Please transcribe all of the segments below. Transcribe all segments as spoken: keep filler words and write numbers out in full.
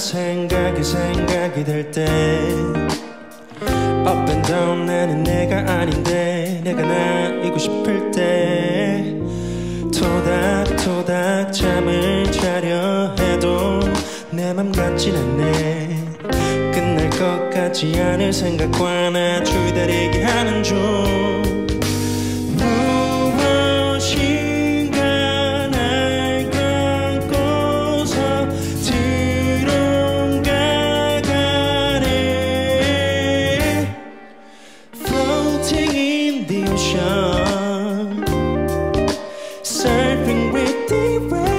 생각이 생각이 될 때 Up and down 나는 내가 아닌데 내가 나이고 싶을 때 토닥토닥 잠을 자려 해도 내 맘 같진 않네. 끝날 것 같지 않을 생각과 나 줄다리기 하는 중 무엇인가 날 감고서 뒤로 가가네. Floating in the ocean, surfing with the wave.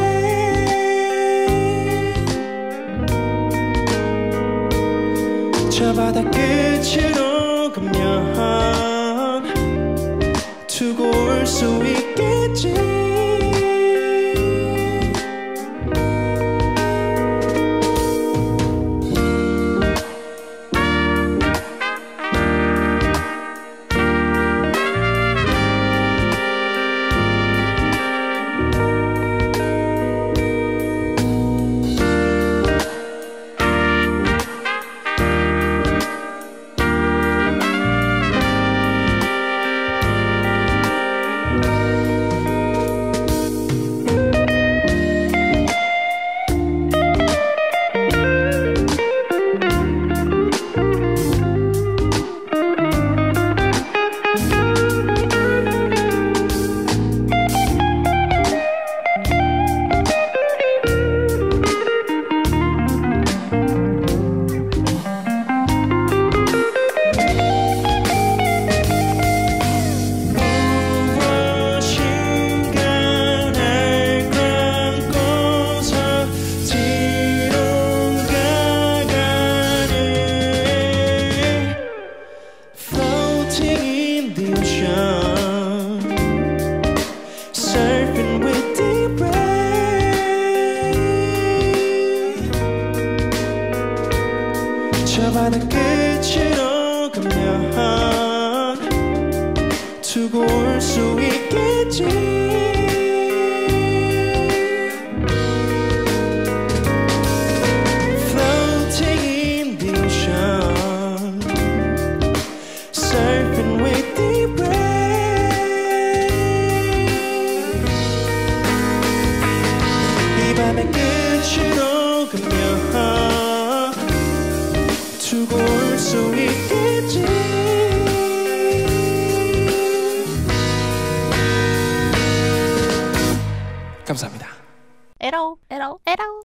저 바다 끝으로 가면 두고 올 수 있겠지. 저 바다 끝으로 가면 두고 올 수 있겠지. Floating in the ocean, surfing with the wave. 이 밤의 끝으로 가면 두고 올 수 있겠지. 감사합니다. 에러 에러 에러.